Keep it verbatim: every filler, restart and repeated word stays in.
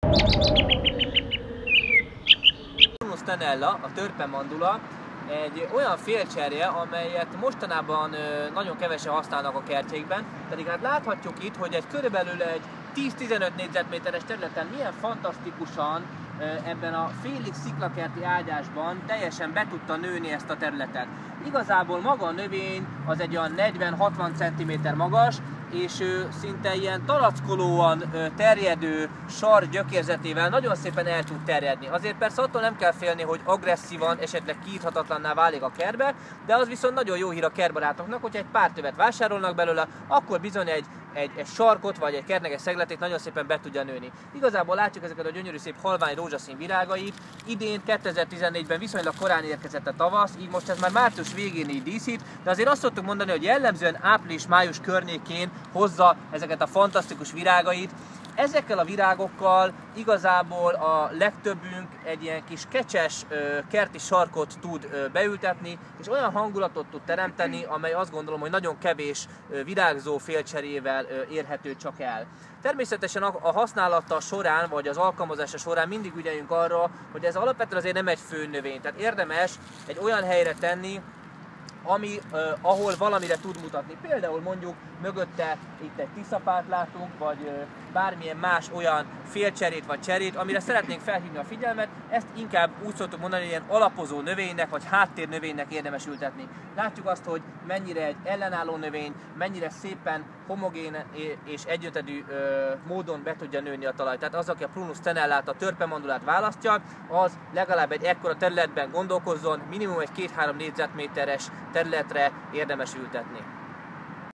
Prunus tenella, a törpemandula, egy olyan félcserje, amelyet mostanában nagyon kevesen használnak a kertjékben, pedig hát láthatjuk itt, hogy egy körülbelül egy tíz-tizenöt négyzetméteres területen milyen fantasztikusan ebben a félig sziklakerti ágyásban teljesen be tudta nőni ezt a területet. Igazából maga a növény az egy olyan negyven-hatvan centiméter magas, és ő szinte ilyen talackolóan terjedő sar gyökérzetével nagyon szépen el tud terjedni. Azért persze attól nem kell félni, hogy agresszívan, esetleg kiírhatatlanná válik a kertbe, de az viszont nagyon jó hír a kertbarátoknak, hogyha egy pár tövet vásárolnak belőle, akkor bizony egy, egy, egy sarkot vagy egy kertneges szegletét nagyon szépen be tudja nőni. Igazából látjuk ezeket a gyönyörű szép halvány rózsaszín virágait. Idén kétezer-tizennégyben viszonylag korán érkezett a tavasz, így most ez már március végén így díszít, de azért azt szoktuk mondani, hogy jellemzően április-május környékén hozza ezeket a fantasztikus virágait. Ezekkel a virágokkal igazából a legtöbbünk egy ilyen kis kecses kerti sarkot tud beültetni, és olyan hangulatot tud teremteni, amely azt gondolom, hogy nagyon kevés virágzó félcserével érhető csak el. Természetesen a használata során, vagy az alkalmazása során mindig ügyeljünk arra, hogy ez alapvetően azért nem egy főnövény, tehát érdemes egy olyan helyre tenni, ami, uh, ahol valamire tud mutatni. Például mondjuk mögötte itt egy tiszapát látunk, vagy uh, bármilyen más olyan félcserét vagy cserét, amire szeretnénk felhívni a figyelmet, ezt inkább úgy szoktuk mondani, hogy ilyen alapozó növénynek, vagy háttérnövénynek érdemes ültetni. Látjuk azt, hogy mennyire egy ellenálló növény, mennyire szépen homogén és egyöntedű uh, módon be tudja nőni a talaj. Tehát az, aki a Prunus tenellát, a törpemandulát választja, az legalább egy ekkora területben gondolkozzon, minimum egy két-három négyzetméteres területre érdemes ültetni.